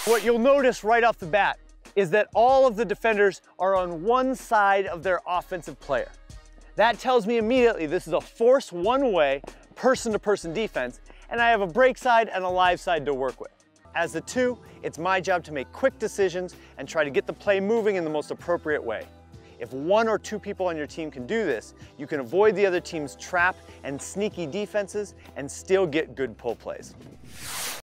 What you'll notice right off the bat is that all of the defenders are on one side of their offensive player. That tells me immediately this is a force one-way, person-to-person defense, and I have a break side and a live side to work with. As the two, it's my job to make quick decisions and try to get the play moving in the most appropriate way. If one or two people on your team can do this, you can avoid the other team's trap and sneaky defenses and still get good pull plays.